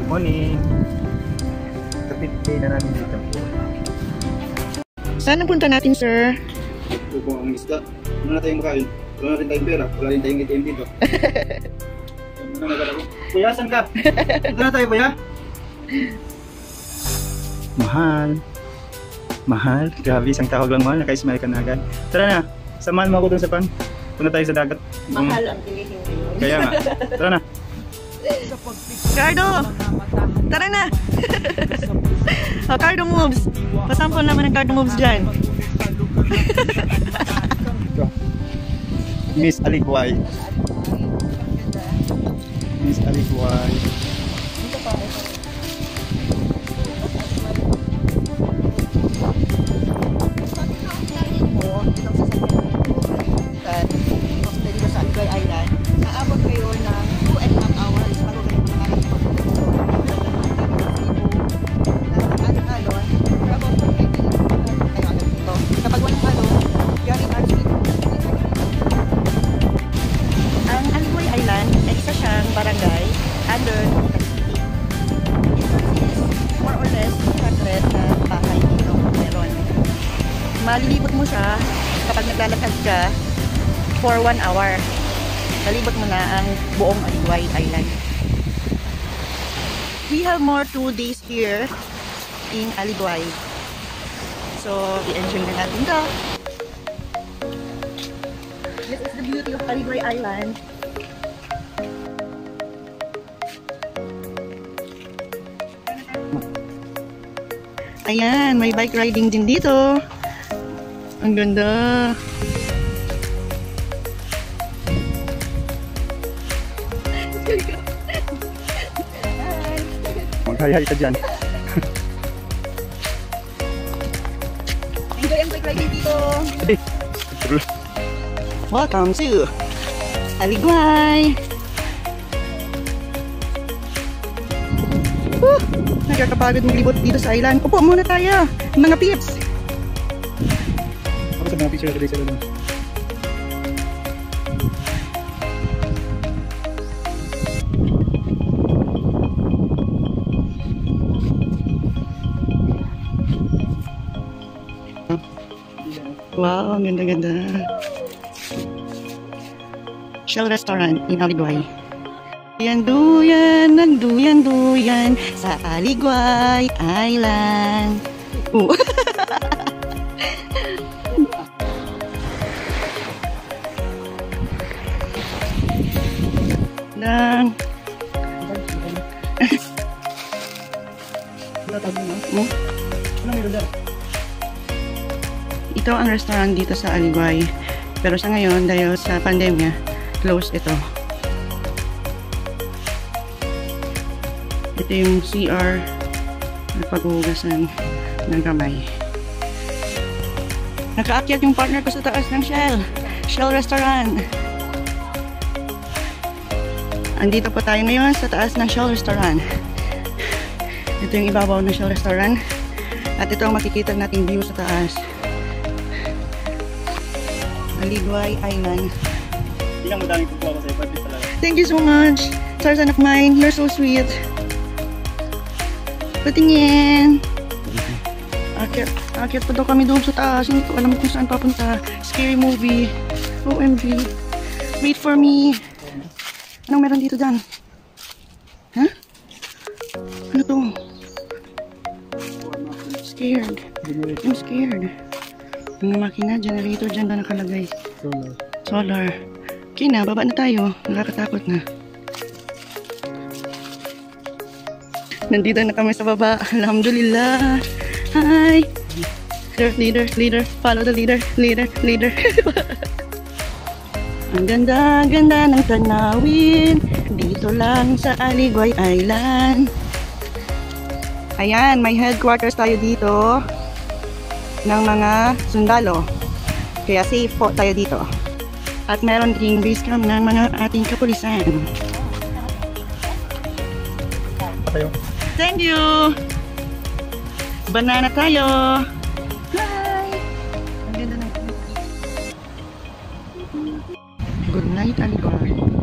Morning. Kapit day na namin dito. Saan ang punta natin, sir? Ito po ang isda. Ano na tayong makain? Wala na rin tayong pera. Wala rin tayong ATM dito. Kuya, saan ka? Ito na tayo, kuya. Mahal. Mahal. Grabe, isang tawag lang mahal. Naka-smile ka na agad. Tara na. Samahan mo ako dun sa pan. Punta tayo sa dagat. Mahal ang pilihin ngayon. Kaya nga. Tara na. Cardo! Tara na! Oh, Cardo moves. Pasample naman ang Cardo moves dyan. Miss Alikway. Miss Alikway. Aabot kayo ng 2.5 hours bago kayo makakarating kapag walang alon, galing RC. Ang Alikway Island ay isa siyang barangay under City. More or less 200 na bahay dito meron. Malilibot mo siya kapag naglalakad ka for 1 hour. Kalibot mo na ang buong Alikway Island. We have more 2 days here in Alikway. So, i-enjoy na natin ito. This is the beauty of Alikway Island. Ayan, may bike riding din dito. Ang ganda. Maghahay ka dyan. Enjoy ang bike riding dito. Welcome to Alikway. Nagkakapagod maglibot dito sa island. Upo muna tayo, mga peeps. Ako sa mga picture today sa lalo. Wow, ang ganda-ganda. Shell Restaurant in Alikway. Duyan, nagduyan-duyan sa Alikway Island. Oh. Lang. Ito ang restaurant dito sa Alikway. Pero sa ngayon, dahil sa pandemya, closed ito. Ito yung CR na paghuhugasan ng kamay. Nakaakyat yung partner ko sa taas ng Shell Restaurant. Andito po tayo ngayon sa taas ng Shell Restaurant. Ito yung ibabaw ng Shell Restaurant. At ito ang makikita nating view sa taas. Alikway Island. Hindi lang madaming pupo ako sa iyo. Talaga. Thank you so much. Tarzan of mine, you're so sweet. Patingin. Akyat pa daw kami doon sa taas. Hindi ko alam kung saan papunta. Scary movie. OMG. Wait for me. Anong meron dito dyan? Huh? Ano to? Scared. I'm scared. Ang makina, generator dyan ba nakalagay? Solar. Okay na, baba na tayo. Nakakatakot na. Nandito na kami sa baba. Alhamdulillah. Hi! Leader. Follow the leader. Ang ganda ng tanawin. Dito lang sa Alikway Island. Ayan, may headquarters tayo dito ng mga sundalo. Kaya safe po tayo dito. At meron ding base camp ng mga ating kapulisan. Thank you! Banana tayo! Hi! Ang ganda ng good night, Alikway.